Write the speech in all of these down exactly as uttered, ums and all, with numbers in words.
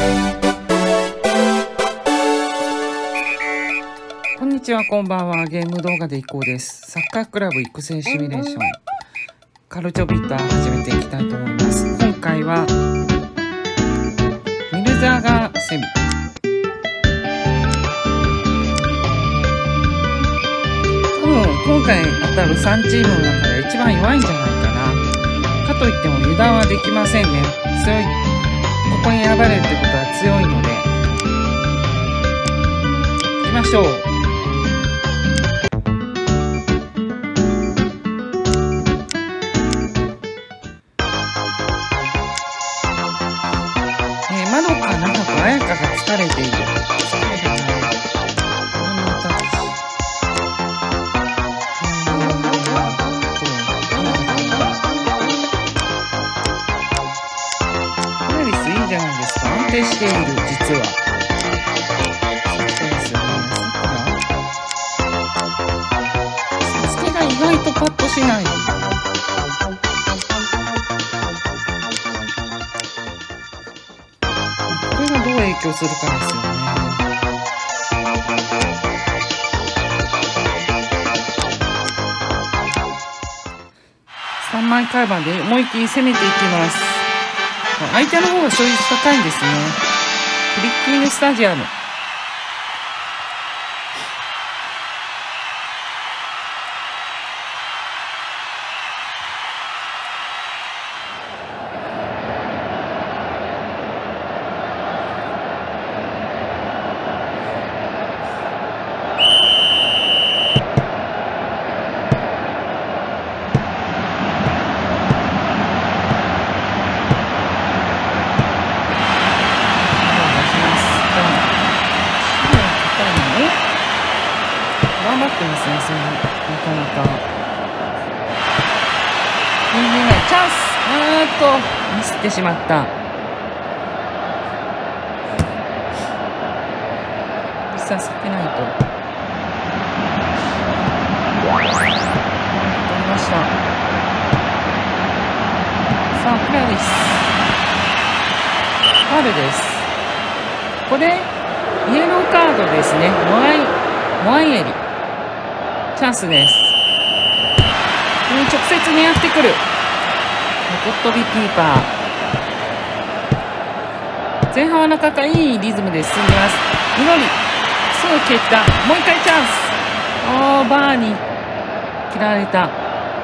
こんにちは、こんばんは。ゲーム動画でいこうです。サッカークラブ育成シミュレーションカルチョビッター始めていきたいと思います。今回はミルザーガーセミ、多分今回当たるさんチームの中で一番弱いんじゃないかな。かといっても油断はできませんね。強い、ここに選ばれるってことは強いので行きましょう。まどかなはとあやかが疲れている。疲れたな。何のタッチ。かなりスイーじゃないですか。安定している、実は。そうですよね。サスケが意外とパッとしない。どう影響するかですよね。さんまいカイバーで思いっきり攻めていきます。相手の方が勝率高いんですね。フリッキングスタジアム。頑張ってますね、そのなかなか。にじゅうめチャンス。うーっとミスってしまった。さあ避けないと。取りました。さあクラです。ファウルです。ここでイエローカードですね。モアイモアイエリチャンスです。直接にやってくる。横っ飛びキーパー。前半はなかなかいいリズムで進んでます。みのり、すぐ蹴った。もう一回チャンス。おー、バーに切られた。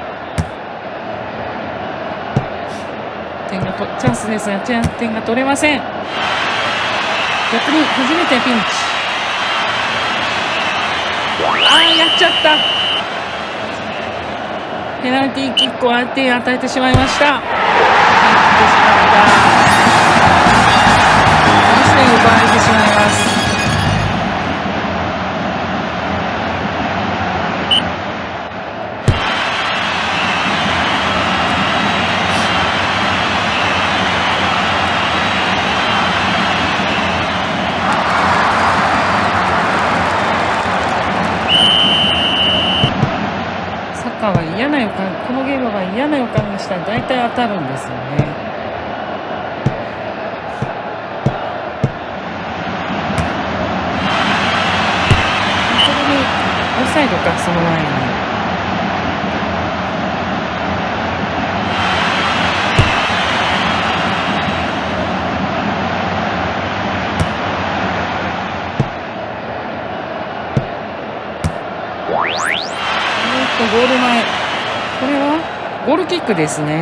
点がとチャンスですが、点が取れません。逆に初めてピンチ。あー、やっちゃった。ペナルティーキックを相手に与えてしまいました。入ってしまった。にてん奪われてしまいます。は嫌な予感、このゲームは嫌な予感がしたら大体当たるんですよね。本当にオフサイドか、その前に。ゴール前、これはゴールキックですね。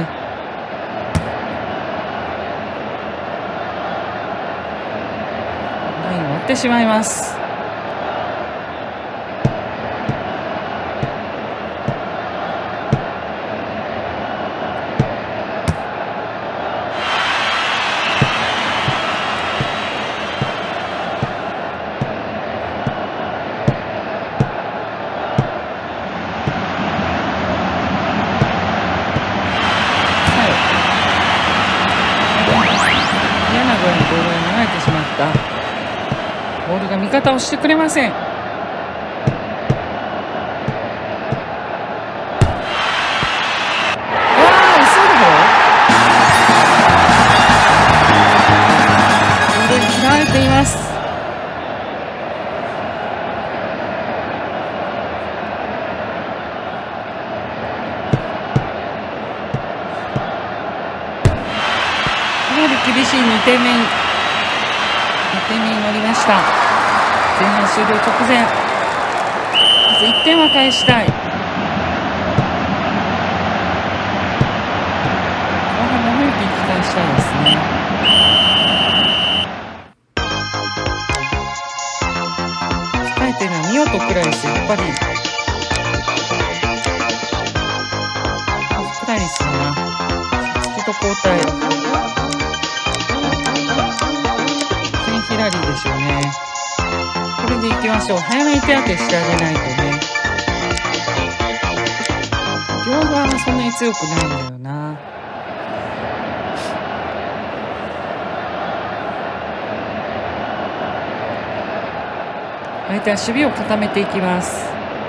ラインを割ってしまいます。ボールが味方をしてくれません。わあ、嘘だろ。 ます。かなり厳しいにてんめにてんめに乗りました。前半終了直前、まずいってんは返したい。後半の雰囲気期待したいですね。鍛えてるのは見事くらいです。やっぱりくらいですよな。月と交代ヒラリーでしょうね。これでいきましょう。早めに手当てしてあげないとね。両側はそんなに強くないんだよな。相手は守備を固めていきます。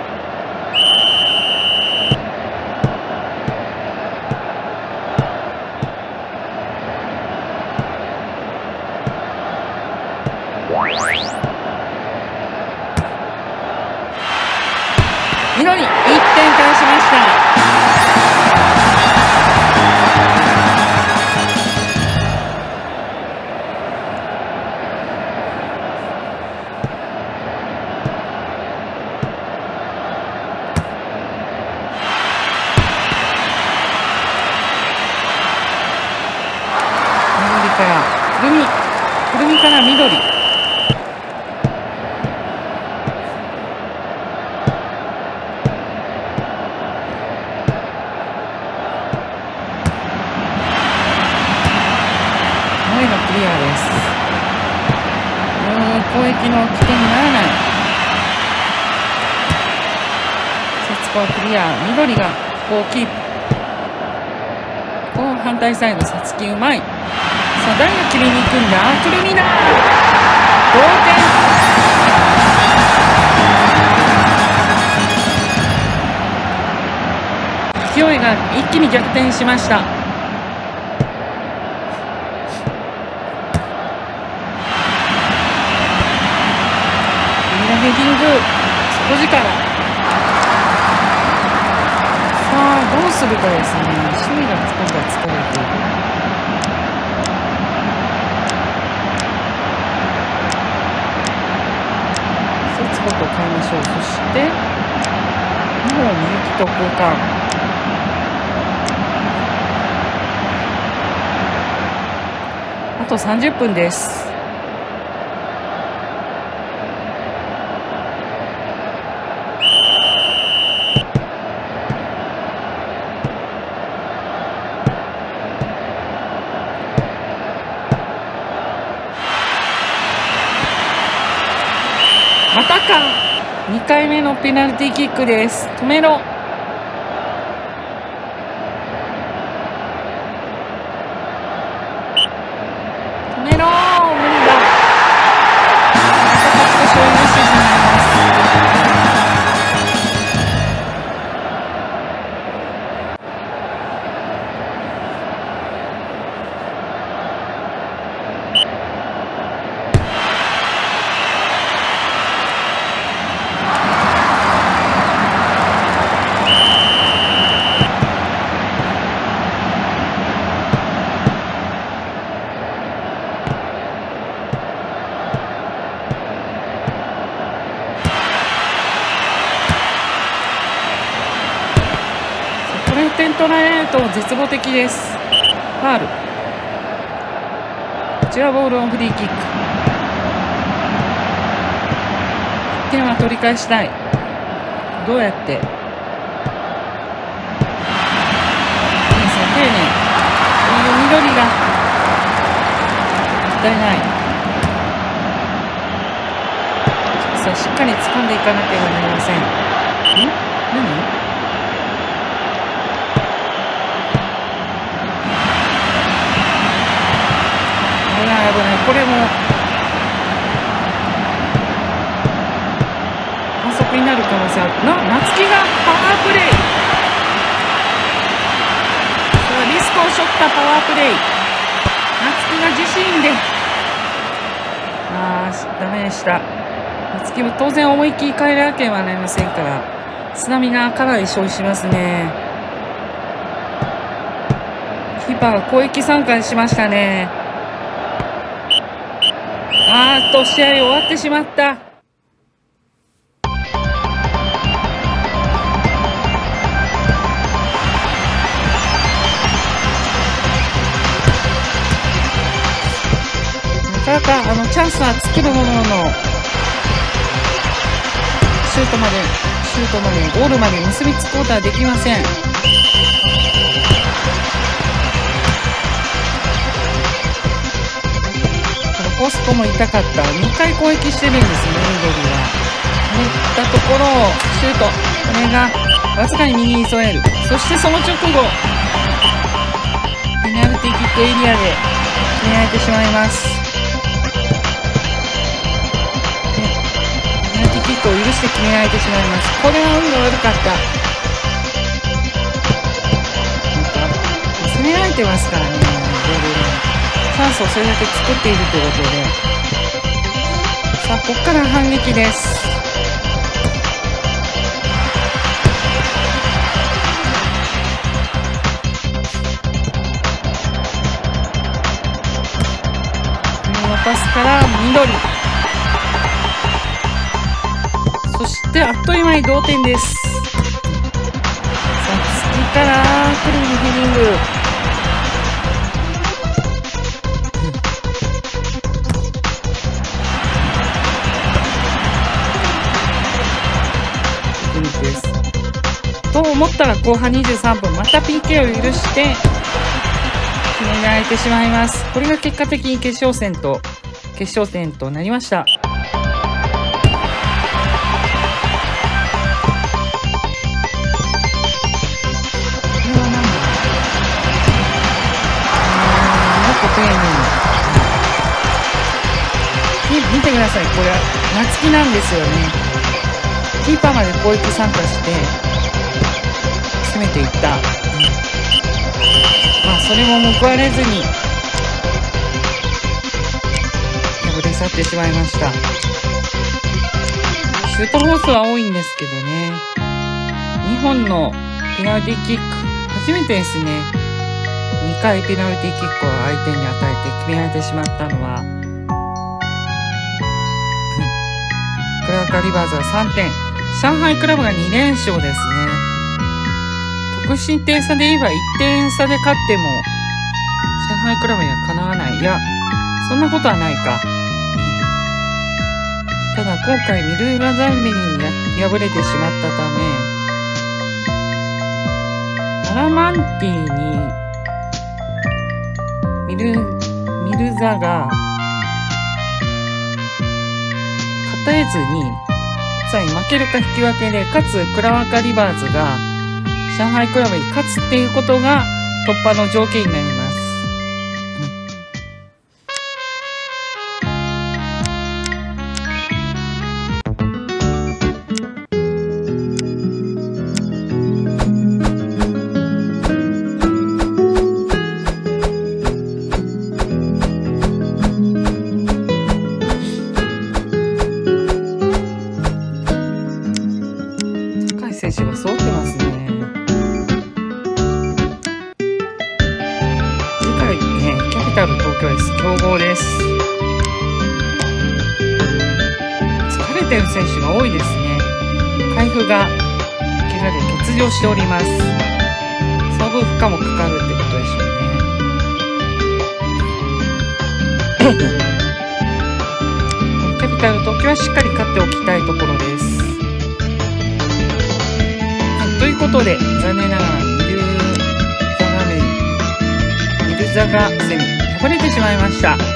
緑、いってん返しました。緑からくるみ、くるみから緑。クリアです。うん、攻撃の起点にならない。節子はクリア。緑がこうキープ。こう反対サイド、さつきうまい。さあ誰が切りに行くんだ。くるみだ。同点。勢いが一気に逆転しました。ヘディング、底力。さあどうするかですね。守備が今度は疲れている。節子と変えましょう。そしてにほんみゆきと交換。あとさんじゅっぷんです。またか。にかいめのペナルティーキックです。止めろ。止めろー。無理だ。また勝ち越しを許してしまいます。点取られると絶望的です。ファウル。こちらボールオンフリーキック。いってんは取り返したい。どうやって。丁寧丁寧。緑がもったいない。さあしっかり掴んでいかなければなりません。ん？何？危ない危ない。これも反則になる可能性ある。な、夏希がパワープレイ。さあリスクを背負ったパワープレイ。夏希が自身で、あーあー、ダメでした。夏希も当然思いっきり変えなければなりませんから、スタミナかなり消費しますね。キーパーが攻撃参加しましたね。あーっと、試合終わってしまった。なかなかあのチャンスは作るものの、シュートまで、シュートまで、ゴールまで結びつくことはできません。このポストも痛かった。にかい攻撃してるんですね、ミドルは。打ったところをシュート、これがわずかに右に添える。そしてその直後、ペナルティーキックエリアで決められてしまいます。キックを許して決められてしまいます。これは運が悪かった。なんか攻められてますからね、ボールチャンスをそれだけ作っているということで、さあここから反撃です。このパスから緑、そしてあっという間に同点です。さあ次からクリーンヘディング、テクニックです。と思ったら後半にじゅうさんぷん、また ピーケー を許して決められてしまいます。これが結果的に決勝戦と決勝戦となりました。見てください、これは夏希なんですよね。キーパーまで攻撃参加して攻めていった。まあそれも報われずに敗れ去ってしまいました。シュート本数は多いんですけどね、にほんのペナルティーキック、初めてですね。にかいペナルティーキックを相手に与えて決められてしまったのは、クラーカリバーズはさんてん、上海クラブがにれんしょうですね。得失点差で言えばいってん差で勝っても上海クラブにはかなわない。いや、そんなことはないか。ただ今回ミルラザンベリに敗れてしまったため、アラマンティにミル、ミルザが勝えずに、さらに負けるか引き分けで、かつクラワカリバーズが上海クラブに勝つっていうことが突破の条件になります。選手が揃ってますね。次回ね、キャピタル東京 S 強豪です。疲れてる選手が多いですね。海部が怪我で欠場しております。その分負荷もかかるってことでしょうね。キャピタル東京はしっかり勝っておきたいところです。ということで、残念ながらミルザガメミルザガセミ敗れてしまいました。上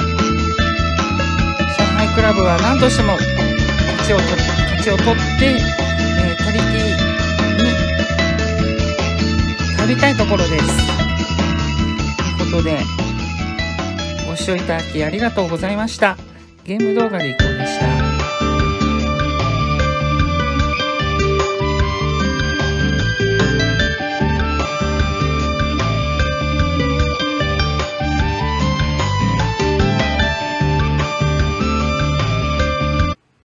海クラブは何としても勝ちをと勝ちを取って、えー、他力に頼りたいところです。ということで、ご視聴いただきありがとうございました。ゲーム動画でいこう。